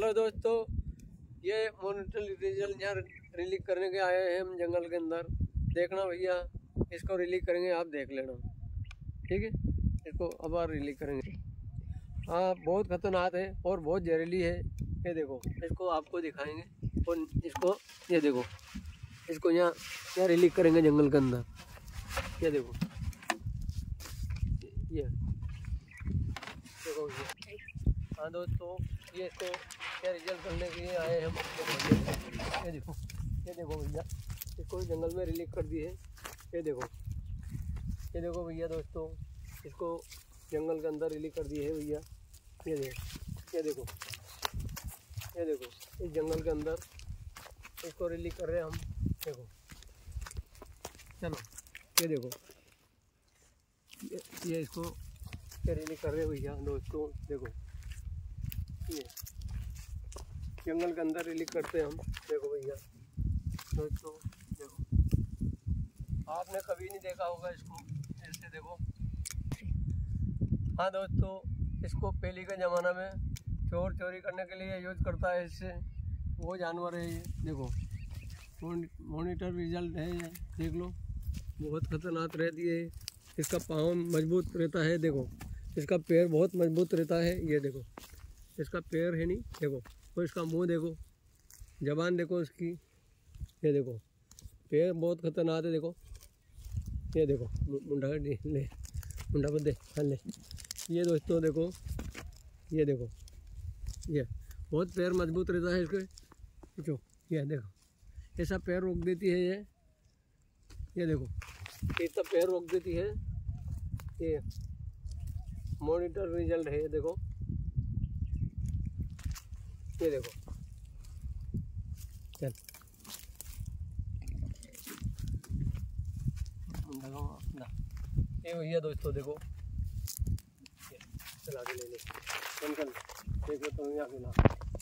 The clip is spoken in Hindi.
हेलो दोस्तों, ये मॉनिटर रिजल्ट यहाँ रिलीज करने के आए हैं हम जंगल के अंदर। देखना भैया, इसको रिलीज करेंगे, आप देख लेना, ठीक है। इसको अब रिलीज करेंगे। हाँ, बहुत खतरनाक है और बहुत जहरीली है। ये देखो, इसको आपको दिखाएंगे और इसको ये देखो, इसको यहाँ रिलीज करेंगे जंगल के अंदर। ये देखो, ये देखो। हाँ दोस्तों, ये इसको क्या रिजल्ट करने के लिए आए हम। ये देखो, ये देखो भैया, इसको जंगल में रिलीज कर दिए। ये देखो, ये देखो भैया दोस्तों, इसको जंगल के अंदर रिलीज कर दिए है भैया। ये देखो, ये देखो, ये देखो, इस जंगल के अंदर इसको रिलीज कर रहे हैं हम। देखो, चलो, ये देखो, ये इसको क्या रिलीज कर रहे हैं भैया दोस्तों। देखो, ये जंगल के अंदर रिलीज करते हैं हम। देखो भैया दोस्तों, देखो, आपने कभी नहीं देखा होगा इसको ऐसे। देखो, हाँ दोस्तों, इसको पहले के ज़माना में चोर चोरी करने के लिए यूज करता है। इससे वो जानवर है ये। देखो, मॉनिटर रिजल्ट है ये, देख लो, बहुत खतरनाक रहती है। इसका पाँव मजबूत रहता है। देखो, इसका पैर बहुत मजबूत रहता है। ये देखो, इसका पैर है नहीं, देखो, और इसका मुंह देखो, जबान देखो इसकी। ये देखो, पैर बहुत खतरनाक है। देखो, ये देखो, मुंडा ले, मुंडा बदे, हाँ ले। ये दोस्तों देखो, ये देखो, ये बहुत पैर मजबूत रहता है इसके। जो ये देखो, ऐसा पैर रोक देती है ये देखो, इतना पैर रोक देती है। ये मॉनिटर रिजल्ट है। ये देखो, ये देखो, चल ये भैया दोस्तों देखो, चला के ले ले, देखो तो यहाँ के ना।